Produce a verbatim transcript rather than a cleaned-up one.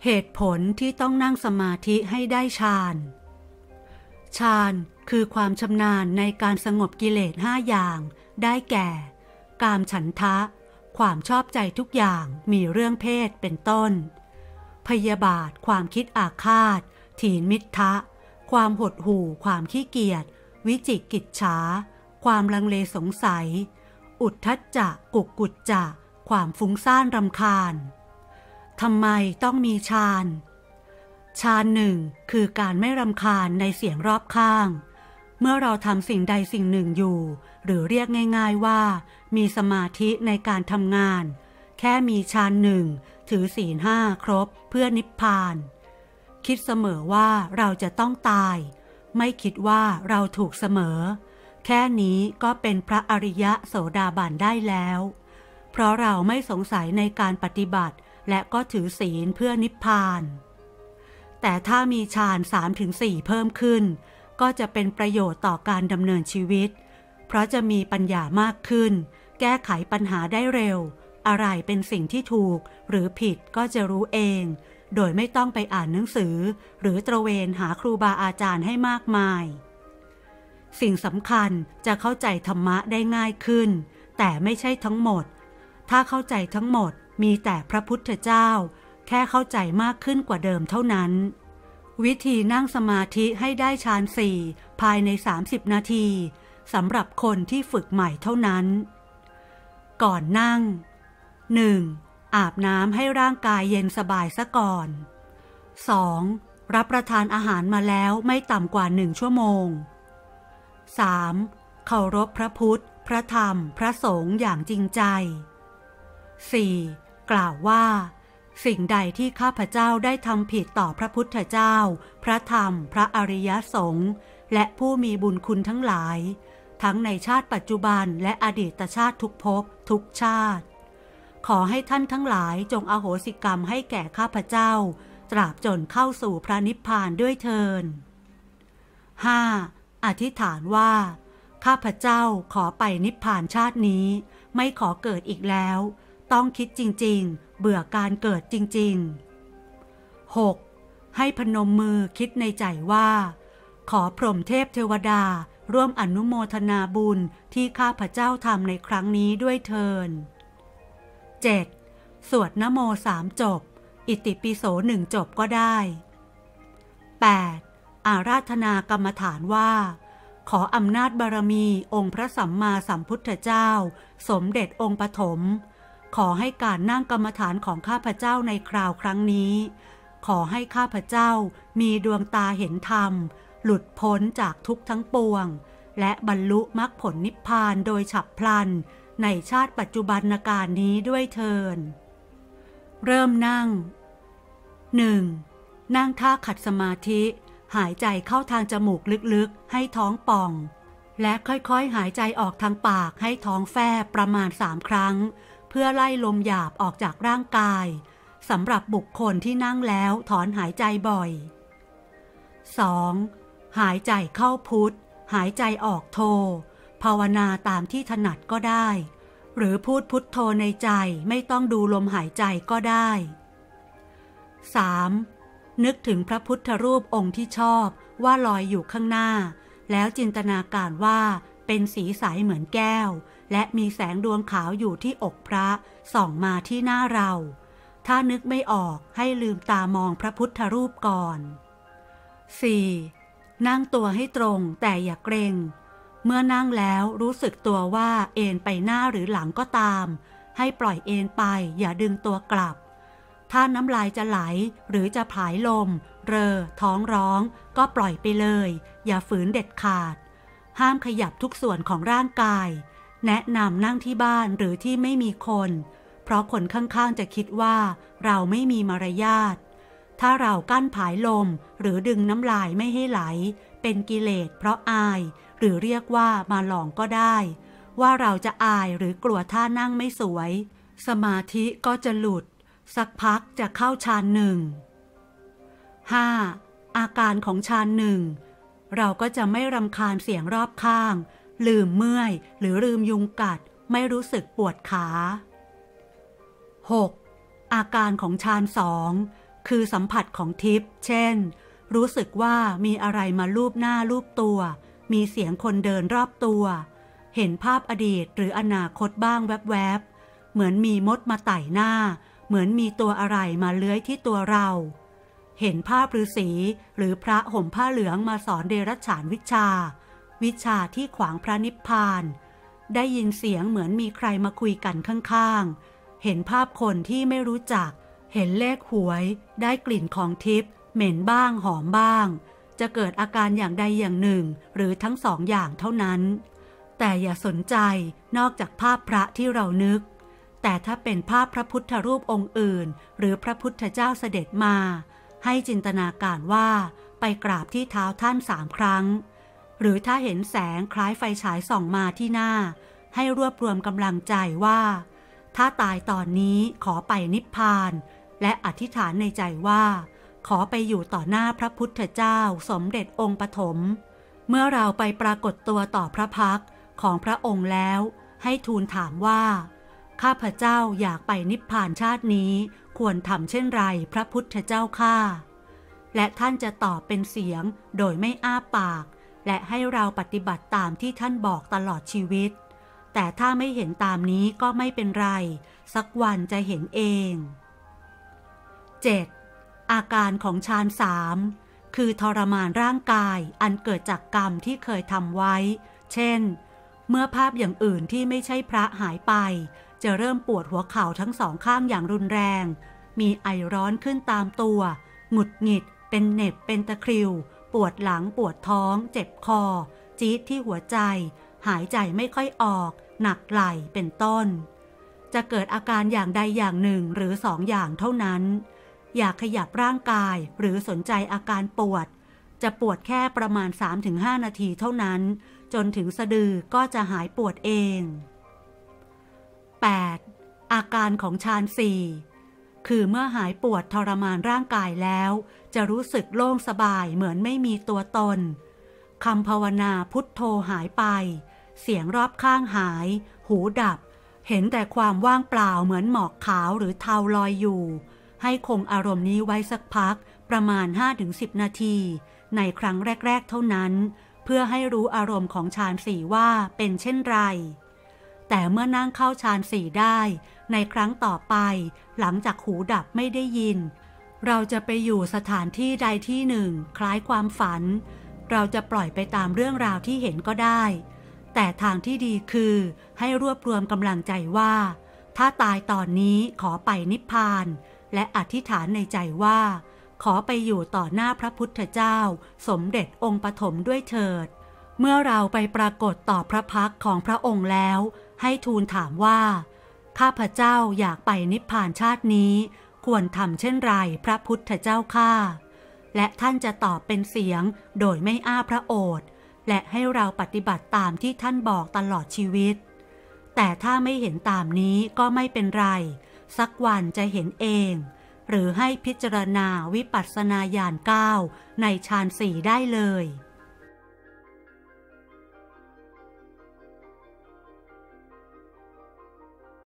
เหตุผลที่ต้องนั่งสมาธิให้ได้ฌานฌานคือความชำนาญในการสงบกิเลสห้าอย่างได้แก่ กามฉันทะความชอบใจทุกอย่างมีเรื่องเพศเป็นต้นพยาบาทความคิดอาฆาตถีนมิทธะความหดหู่ความขี้เกียจวิจิกิจฉาความลังเลสงสัยอุทธัจจะกุกกุจจะความฟุ้งซ่านรำคาญทำไมต้องมีฌานฌานหนึ่งคือการไม่รำคาญในเสียงรอบข้างเมื่อเราทำสิ่งใดสิ่งหนึ่งอยู่หรือเรียกง่ายๆว่ามีสมาธิในการทำงานแค่มีฌานหนึ่งถือศีลห้าครบเพื่อนิพพานคิดเสมอว่าเราจะต้องตายไม่คิดว่าเราถูกเสมอแค่นี้ก็เป็นพระอริยะโสดาบันได้แล้วเพราะเราไม่สงสัยในการปฏิบัติและก็ถือศีลเพื่อนิพพานแต่ถ้ามีฌาน สามถึงสี่ เพิ่มขึ้นก็จะเป็นประโยชน์ต่อการดำเนินชีวิตเพราะจะมีปัญญามากขึ้นแก้ไขปัญหาได้เร็วอะไรเป็นสิ่งที่ถูกหรือผิดก็จะรู้เองโดยไม่ต้องไปอ่านหนังสือหรือตระเวนหาครูบาอาจารย์ให้มากมายสิ่งสำคัญจะเข้าใจธรรมะได้ง่ายขึ้นแต่ไม่ใช่ทั้งหมดถ้าเข้าใจทั้งหมดมีแต่พระพุทธเจ้าแค่เข้าใจมากขึ้นกว่าเดิมเท่านั้นวิธีนั่งสมาธิให้ได้ฌานสี่ภายในสามสิบนาทีสำหรับคนที่ฝึกใหม่เท่านั้นก่อนนั่ง หนึ่ง. อาบน้ำให้ร่างกายเย็นสบายซะก่อน สอง. รับประทานอาหารมาแล้วไม่ต่ำกว่าหนึ่งชั่วโมง สาม. เคารพพระพุทธพระธรรมพระสงฆ์อย่างจริงใจ สี่. กล่าวว่าสิ่งใดที่ข้าพเจ้าได้ทำผิดต่อพระพุทธเจ้าพระธรรมพระอริยสงฆ์และผู้มีบุญคุณทั้งหลายทั้งในชาติปัจจุบันและอดีตชาติทุกภพทุกชาติขอให้ท่านทั้งหลายจงอโหสิกรรมให้แก่ข้าพเจ้าตราบจนเข้าสู่พระนิพพานด้วยเทิน ห้า. อธิษฐานว่าข้าพเจ้าขอไปนิพพานชาตินี้ไม่ขอเกิดอีกแล้วต้องคิดจริงๆเบื่อการเกิดจริงๆ หก. ให้พนมมือคิดในใจว่าขอพรหมเทพเทวดาร่วมอนุโมทนาบุญที่ข้าพเจ้าทำในครั้งนี้ด้วยเทิน เจ็ด. สวดนะโมสามจบอิติปิโสหนึ่งจบก็ได้ แปด. อาราธนากรรมฐานว่าขออำนาจบารมีองค์พระสัมมาสัมพุทธเจ้าสมเด็จองค์ปฐมขอให้การนั่งกรรมฐานของข้าพเจ้าในคราวครั้งนี้ขอให้ข้าพเจ้ามีดวงตาเห็นธรรมหลุดพ้นจากทุกข์ทั้งปวงและบรรลุมรรคผลนิพพานโดยฉับพลันในชาติปัจจุบันการนี้ด้วยเทินเริ่มนั่ง หนึ่ง. นั่งท่าขัดสมาธิหายใจเข้าทางจมูกลึกๆให้ท้องป่องและค่อยๆหายใจออกทางปากให้ท้องแฟบประมาณสามครั้งเพื่อไล่ลมหยาบออกจากร่างกายสำหรับบุคคลที่นั่งแล้วถอนหายใจบ่อย สอง. หายใจเข้าพุทธหายใจออกโทภาวนาตามที่ถนัดก็ได้หรือพูดพุทโธในใจไม่ต้องดูลมหายใจก็ได้ สาม. นึกถึงพระพุทธรูปองค์ที่ชอบว่าลอยอยู่ข้างหน้าแล้วจินตนาการว่าเป็นสีใสเหมือนแก้วและมีแสงดวงขาวอยู่ที่อกพระส่องมาที่หน้าเราถ้านึกไม่ออกให้ลืมตามองพระพุทธรูปก่อน สี่. นั่งตัวให้ตรงแต่อย่าเกร็งเมื่อนั่งแล้วรู้สึกตัวว่าเอนไปหน้าหรือหลังก็ตามให้ปล่อยเอนไปอย่าดึงตัวกลับถ้าน้ำลายจะไหลหรือจะผายลมเรอท้องร้องก็ปล่อยไปเลยอย่าฝืนเด็ดขาดห้ามขยับทุกส่วนของร่างกายแนะนำนั่งที่บ้านหรือที่ไม่มีคนเพราะคนข้างๆจะคิดว่าเราไม่มีมารยาทถ้าเรากั้นผายลมหรือดึงน้ำลายไม่ให้ไหลเป็นกิเลสเพราะอายหรือเรียกว่ามาหลองก็ได้ว่าเราจะอายหรือกลัวท่านั่งไม่สวยสมาธิก็จะหลุดสักพักจะเข้าฌานหนึ่ง ห้า. อาการของฌานหนึ่งเราก็จะไม่รำคาญเสียงรอบข้างลืมเมื่อยหรือลืมยุงกัดไม่รู้สึกปวดขา หก. อาการของฌานสองคือสัมผัสของทิพย์เช่นรู้สึกว่ามีอะไรมาลูบหน้าลูบตัวมีเสียงคนเดินรอบตัวเห็นภาพอดีตหรืออนาคตบ้างแวบๆเหมือนมีมดมาไต่หน้าเหมือนมีตัวอะไรมาเลื้อยที่ตัวเราเห็นภาพฤาษีหรือพระห่มผ้าเหลืองมาสอนเดรัจฉานวิชาวิชาที่ขวางพระนิพพานได้ยินเสียงเหมือนมีใครมาคุยกันข้างๆเห็นภาพคนที่ไม่รู้จักเห็นเลขหวยได้กลิ่นของทิพย์เหม็นบ้างหอมบ้างจะเกิดอาการอย่างใดอย่างหนึ่งหรือทั้งสองอย่างเท่านั้นแต่อย่าสนใจนอกจากภาพพระที่เรานึกแต่ถ้าเป็นภาพพระพุทธรูปองค์อื่นหรือพระพุทธเจ้าเสด็จมาให้จินตนาการว่าไปกราบที่เท้าท่านสามครั้งหรือถ้าเห็นแสงคล้ายไฟฉายส่องมาที่หน้าให้รวบรวมกำลังใจว่าถ้าตายตอนนี้ขอไปนิพพานและอธิษฐานในใจว่าขอไปอยู่ต่อหน้าพระพุทธเจ้าสมเด็จองค์ปฐมเมื่อเราไปปรากฏตัวต่อพระพักตร์ของพระองค์แล้วให้ทูลถามว่าข้าพเจ้าอยากไปนิพพานชาตินี้ควรทำเช่นไรพระพุทธเจ้าข้าและท่านจะตอบเป็นเสียงโดยไม่อ้าปากและให้เราปฏิบัติตามที่ท่านบอกตลอดชีวิตแต่ถ้าไม่เห็นตามนี้ก็ไม่เป็นไรสักวันจะเห็นเอง เจ็ด. อาการของฌานสามคือทรมานร่างกายอันเกิดจากกรรมที่เคยทำไว้เช่นเมื่อภาพอย่างอื่นที่ไม่ใช่พระหายไปจะเริ่มปวดหัวเข่าทั้งสองข้างอย่างรุนแรงมีไอร้อนขึ้นตามตัวหงุดหงิดเป็นเหน็บเป็นตะคริวปวดหลังปวดท้องเจ็บคอจี๊ดที่หัวใจหายใจไม่ค่อยออกหนักไหล่เป็นต้นจะเกิดอาการอย่างใดอย่างหนึ่งหรือสองอย่างเท่านั้นอย่าขยับร่างกายหรือสนใจอาการปวดจะปวดแค่ประมาณ สามถึงห้า นาทีเท่านั้นจนถึงสะดือก็จะหายปวดเอง แปด. อาการของฌานสี่คือเมื่อหายปวดทรมานร่างกายแล้วจะรู้สึกโล่งสบายเหมือนไม่มีตัวตนคำภาวนาพุทโธหายไปเสียงรอบข้างหายหูดับเห็นแต่ความว่างเปล่าเหมือนหมอกขาวหรือเทาลอยอยู่ให้คงอารมณ์นี้ไว้สักพักประมาณ ห้าถึงสิบ นาทีในครั้งแรกๆเท่านั้นเพื่อให้รู้อารมณ์ของฌานสี่ว่าเป็นเช่นไรแต่เมื่อนั่งเข้าฌานสี่ได้ในครั้งต่อไปหลังจากหูดับไม่ได้ยินเราจะไปอยู่สถานที่ใดที่หนึ่งคล้ายความฝันเราจะปล่อยไปตามเรื่องราวที่เห็นก็ได้แต่ทางที่ดีคือให้รวบรวมกำลังใจว่าถ้าตายตอนนี้ขอไปนิพพานและอธิษฐานในใจว่าขอไปอยู่ต่อหน้าพระพุทธเจ้าสมเด็จองค์ปฐมด้วยเถิดเมื่อเราไปปรากฏต่อพระพักตร์ของพระองค์แล้วให้ทูลถามว่าข้าพเจ้าอยากไปนิพพานชาตินี้ควรทำเช่นไรพระพุทธเจ้าข้าและท่านจะตอบเป็นเสียงโดยไม่อ้าพระโอษฐ์และให้เราปฏิบัติตามที่ท่านบอกตลอดชีวิตแต่ถ้าไม่เห็นตามนี้ก็ไม่เป็นไรสักวันจะเห็นเองหรือให้พิจารณาวิปัสสนาญาณเก้าในฌานสี่ได้เลย